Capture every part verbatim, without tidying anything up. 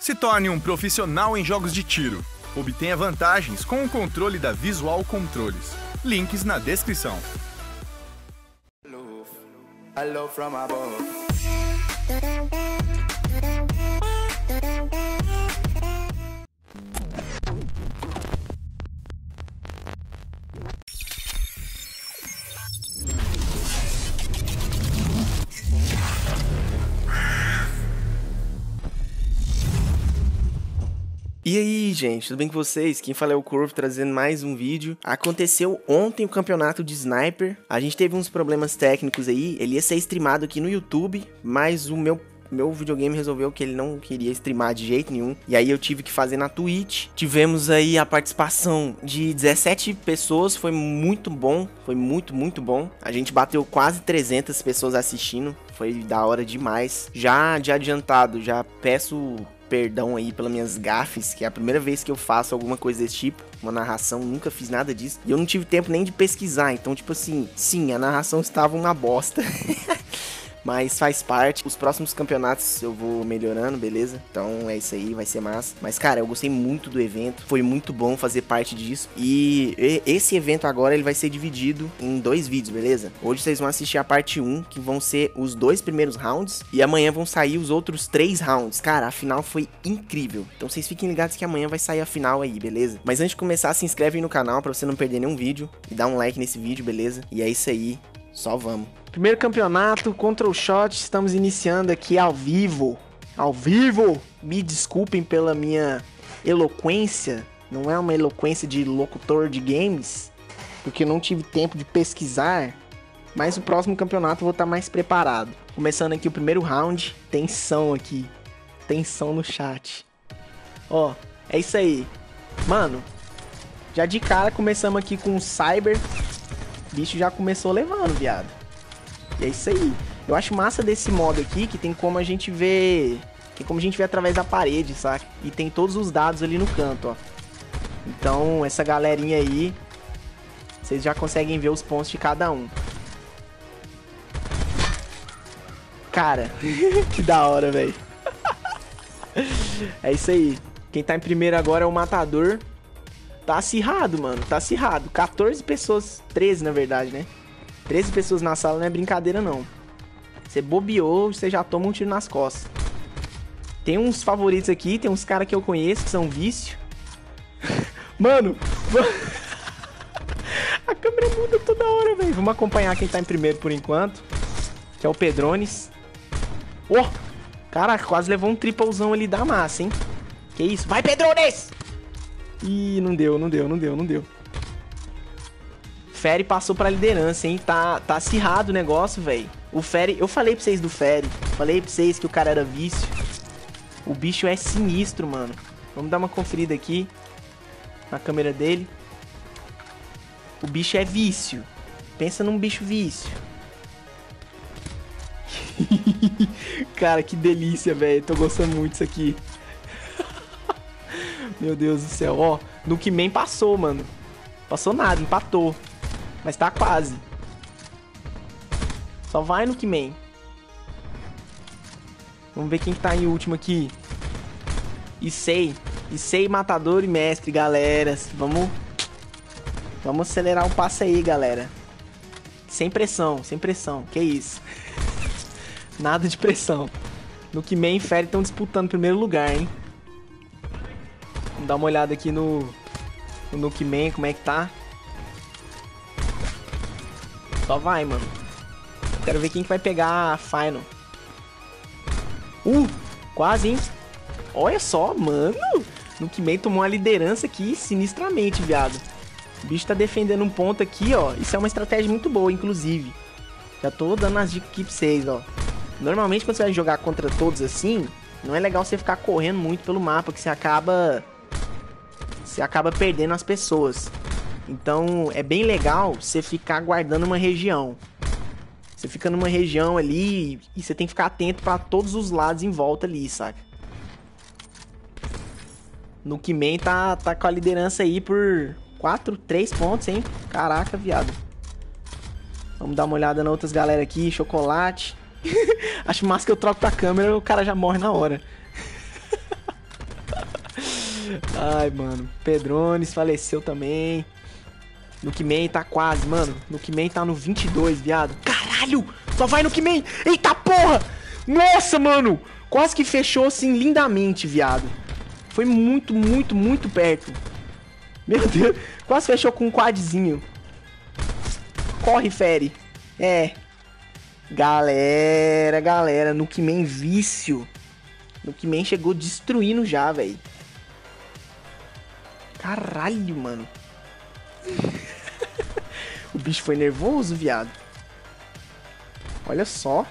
Se torne um profissional em jogos de tiro. Obtenha vantagens com o controle da Visual Controles. Links na descrição. Hello from above. E aí, gente, tudo bem com vocês? Quem fala é o Corvo, trazendo mais um vídeo. Aconteceu ontem o campeonato de Sniper. A gente teve uns problemas técnicos aí. Ele ia ser streamado aqui no YouTube, mas o meu... Meu videogame resolveu que ele não queria streamar de jeito nenhum. E aí eu tive que fazer na Twitch. Tivemos aí a participação de dezessete pessoas. Foi muito bom. Foi muito, muito bom. A gente bateu quase trezentas pessoas assistindo. Foi da hora demais. Já de adiantado, já peço perdão aí pelas minhas gafes, que é a primeira vez que eu faço alguma coisa desse tipo. Uma narração, nunca fiz nada disso. E eu não tive tempo nem de pesquisar. Então, tipo assim, sim, a narração estava uma bosta. Mas faz parte. Os próximos campeonatos eu vou melhorando, beleza? Então é isso aí, vai ser massa. Mas, cara, eu gostei muito do evento. Foi muito bom fazer parte disso. E esse evento agora, ele vai ser dividido em dois vídeos, beleza? Hoje vocês vão assistir a parte um, que vão ser os dois primeiros rounds. E amanhã vão sair os outros três rounds. Cara, a final foi incrível. Então vocês fiquem ligados que amanhã vai sair a final aí, beleza? Mas antes de começar, se inscreve aí no canal pra você não perder nenhum vídeo. E dá um like nesse vídeo, beleza? E é isso aí. Só vamos. Primeiro campeonato, Control Shot, estamos iniciando aqui ao vivo. Ao vivo! Me desculpem pela minha eloquência, não é uma eloquência de locutor de games, porque não tive tempo de pesquisar, mas o próximo campeonato eu vou estar mais preparado. Começando aqui o primeiro round, tensão aqui, tensão no chat. Ó, é isso aí. Mano, já de cara começamos aqui com o Cyber. O bicho já começou levando, viado. E é isso aí. Eu acho massa desse modo aqui, que tem como a gente ver... Tem como a gente ver através da parede, saca? E tem todos os dados ali no canto, ó. Então, essa galerinha aí... Vocês já conseguem ver os pontos de cada um. Cara, que da hora, velho. É isso aí. Quem tá em primeiro agora é o Matador. Tá acirrado, mano. Tá acirrado. quatorze pessoas. treze, na verdade, né? treze pessoas na sala não é brincadeira, não. Você bobeou, você já toma um tiro nas costas. Tem uns favoritos aqui. Tem uns caras que eu conheço que são vício. Mano. A câmera muda toda hora, velho. Vamos acompanhar quem tá em primeiro por enquanto. Que é o Pedrones. Oh! Caraca, quase levou um triplezão ali da massa, hein? Que isso? Vai, Pedrones! Ih, não deu, não deu, não deu, não deu. Fere passou pra liderança, hein? Tá, tá acirrado o negócio, velho. O Fere... Eu falei pra vocês do Fere. Falei pra vocês que o cara era vício. O bicho é sinistro, mano. Vamos dar uma conferida aqui. Na câmera dele. O bicho é vício. Pensa num bicho vício. Cara, que delícia, velho. Tô gostando muito disso aqui. Meu Deus do céu, ó, Nukeman passou, mano. Passou nada, empatou. Mas tá quase. Só vai, Nukeman. Vamos ver quem que tá em último aqui. Issei. Issei, Matador e Mestre, galera. Vamos... Vamos acelerar o passo aí, galera. Sem pressão, sem pressão. Que isso? Nada de pressão. Nukeman e Fere estão disputando o primeiro lugar, hein? Vamos dar uma olhada aqui no, no Nukeman, como é que tá. Só vai, mano. Quero ver quem que vai pegar a final. Uh, quase, hein? Olha só, mano. Nukeman tomou uma liderança aqui sinistramente, viado. O bicho tá defendendo um ponto aqui, ó. Isso é uma estratégia muito boa, inclusive. Já tô dando as dicas aqui pra vocês, ó. Normalmente, quando você vai jogar contra todos assim, não é legal você ficar correndo muito pelo mapa, que você acaba... Você acaba perdendo as pessoas. Então, é bem legal você ficar guardando uma região. Você fica numa região ali e você tem que ficar atento pra todos os lados em volta ali, saca? Nukeman tá, tá com a liderança aí por quatro, três pontos, hein? Caraca, viado. Vamos dar uma olhada na outras galera aqui. Chocolate. Acho massa que eu troco pra câmera e o cara já morre na hora. Ai, mano. Pedrones faleceu também. Nukeman tá quase, mano. Nukeman tá no vinte e dois, viado. Caralho! Só vai Nukeman! Eita porra! Nossa, mano! Quase que fechou assim lindamente, viado. Foi muito, muito, muito perto. Meu Deus. Quase fechou com um quadzinho. Corre, Fere. É. Galera, galera. Nukeman vício. Nukeman chegou destruindo já, velho. Caralho, mano. O bicho foi nervoso, viado. Olha só.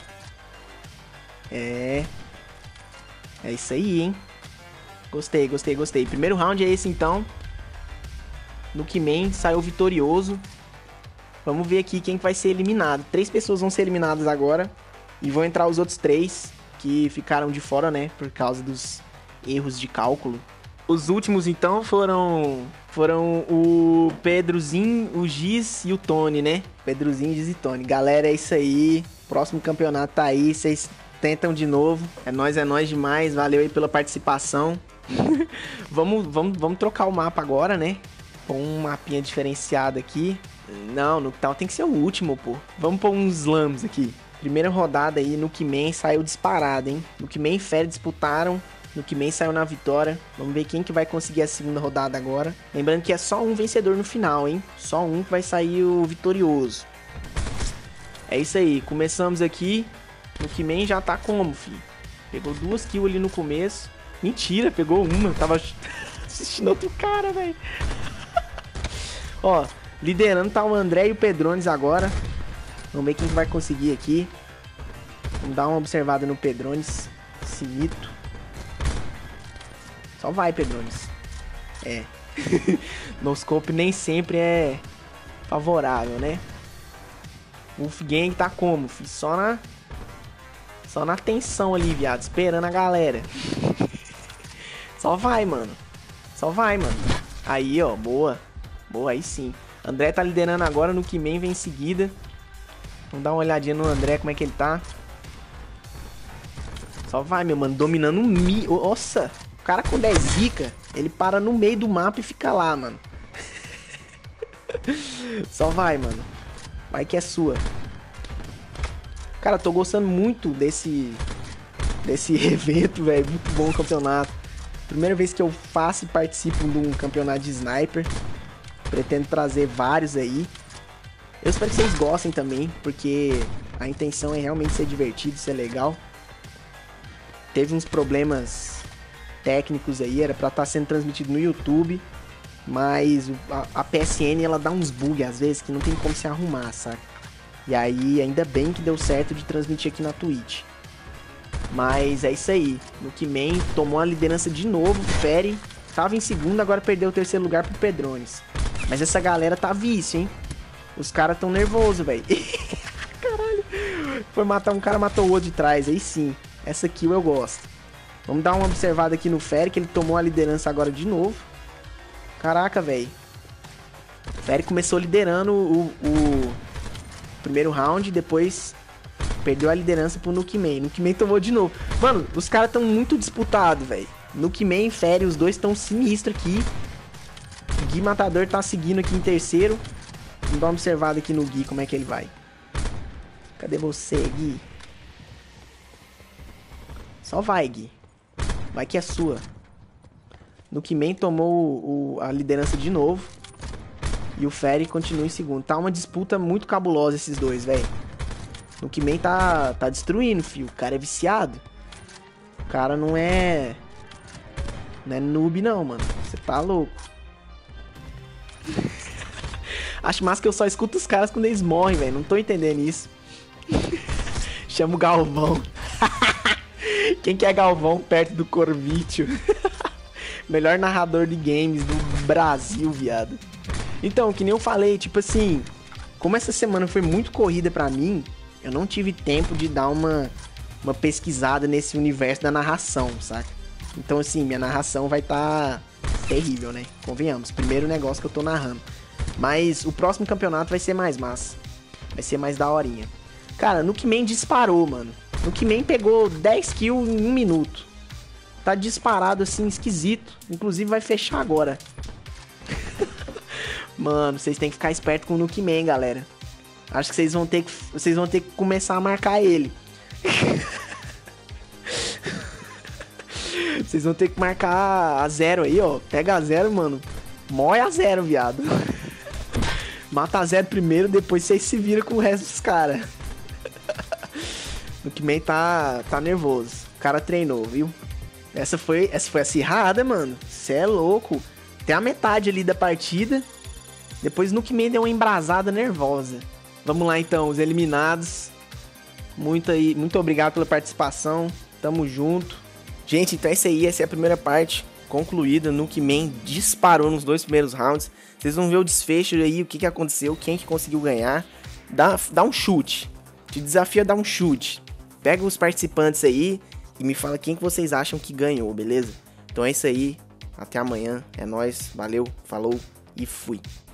É. É isso aí, hein. Gostei, gostei, gostei. Primeiro round é esse, então. Nukeman saiu vitorioso. Vamos ver aqui quem vai ser eliminado. Três pessoas vão ser eliminadas agora. E vão entrar os outros três que ficaram de fora, né? Por causa dos erros de cálculo. Os últimos, então, foram foram o Pedrozinho, o Giz e o Tony, né? Pedrozinho, Giz e Tony. Galera, é isso aí. Próximo campeonato tá aí. Vocês tentam de novo. É nóis, é nóis demais. Valeu aí pela participação. vamos, vamos, vamos trocar o mapa agora, né? Pôr um mapinha diferenciado aqui. Não, no tal tem que ser o último, pô. Vamos pôr uns slams aqui. Primeira rodada aí, Nukeman saiu disparado, hein? Nukeman e Fere disputaram. Nukeman saiu na vitória. Vamos ver quem que vai conseguir a segunda rodada agora. Lembrando que é só um vencedor no final, hein? Só um que vai sair o vitorioso. É isso aí. Começamos aqui. Nukeman já tá como, filho? Pegou duas kills ali no começo. Mentira, pegou uma. Tava assistindo outro cara, velho. Ó, liderando tá o André e o Pedrones agora. Vamos ver quem vai conseguir aqui. Vamos dar uma observada no Pedrones. Esse mito. Só vai, Pedrones. É. Noscope nem sempre é favorável, né? O Wolfgang tá como, filho? Só na... Só na tensão ali, viado. Esperando a galera. Só vai, mano. Só vai, mano. Aí, ó. Boa. Boa, aí sim. André tá liderando agora. Nukeman vem em seguida. Vamos dar uma olhadinha no André, como é que ele tá. Só vai, meu mano. Dominando um mi... Nossa. O cara quando é zica, ele para no meio do mapa e fica lá, mano. Só vai, mano. Vai que é sua. Cara, tô gostando muito desse... Desse evento, velho. Muito bom o campeonato. Primeira vez que eu faço e participo de um campeonato de sniper. Pretendo trazer vários aí. Eu espero que vocês gostem também, porque a intenção é realmente ser divertido, ser legal. Teve uns problemas técnicos aí, era pra estar sendo transmitido no YouTube, mas a, a P S N ela dá uns bugs às vezes que não tem como se arrumar, saca? E aí ainda bem que deu certo de transmitir aqui na Twitch. Mas é isso aí, Nukeman tomou a liderança de novo, Fere tava em segundo, agora perdeu o terceiro lugar pro Pedrones. Mas essa galera tá vício, hein? Os caras tão nervosos, velho. Caralho. Foi matar um cara, matou o outro de trás. Aí sim. Essa kill eu gosto. Vamos dar uma observada aqui no Fere, que ele tomou a liderança agora de novo. Caraca, velho. O Fere começou liderando o, o primeiro round, depois perdeu a liderança pro Nukeman. Nukeman tomou de novo. Mano, os caras tão muito disputados, velho. Nukeman e Fere, os dois tão sinistros aqui. O Gui Matador tá seguindo aqui em terceiro. Vamos dar uma observada aqui no Gui, como é que ele vai. Cadê você, Gui? Só vai, Gui. Vai que é sua. Nukeman tomou o, o, a liderança de novo. E o Fere continua em segundo. Tá uma disputa muito cabulosa esses dois, velho. Nukeman tá, tá destruindo, filho. O cara é viciado. O cara não é... Não é noob, não, mano. Você tá louco. Acho massa que eu só escuto os caras quando eles morrem, velho. Não tô entendendo isso. Chama o Galvão. Quem que é Galvão perto do Corvítio? Melhor narrador de games do Brasil, viado. Então, que nem eu falei, tipo assim... Como essa semana foi muito corrida pra mim, eu não tive tempo de dar uma, uma pesquisada nesse universo da narração, saca? Então, assim, minha narração vai estar terrível, né? Convenhamos. Primeiro negócio que eu tô narrando. Mas o próximo campeonato vai ser mais massa. Vai ser mais daorinha. Cara, Nukeman disparou, mano. Nukeman pegou dez kills em um minuto. tá disparado assim, esquisito. Inclusive vai fechar agora. Mano, vocês tem que ficar esperto com o Nuke Man, galera. Acho que vocês vão ter que, vocês vão ter que começar a marcar ele. Vocês vão ter que marcar a zero aí, ó. Pega a zero, mano. Mói a zero, viado. Mata a zero primeiro, depois vocês se viram com o resto dos caras. O Nuke tá, tá nervoso. O cara treinou, viu? Essa foi, essa foi acirrada, mano. Cê é louco. Tem a metade ali da partida. Depois o Nuke Man deu uma embrasada nervosa. Vamos lá então, os eliminados. Muito, aí, muito obrigado pela participação. Tamo junto. Gente, então é isso aí. Essa é a primeira parte concluída. Nuke Man disparou nos dois primeiros rounds. Vocês vão ver o desfecho aí, o que, que aconteceu, quem que conseguiu ganhar. Dá, dá um chute. Te desafio a dar um chute. Pega os participantes aí e me fala quem que vocês acham que ganhou, beleza? Então é isso aí. Até amanhã. É nóis. Valeu, falou e fui.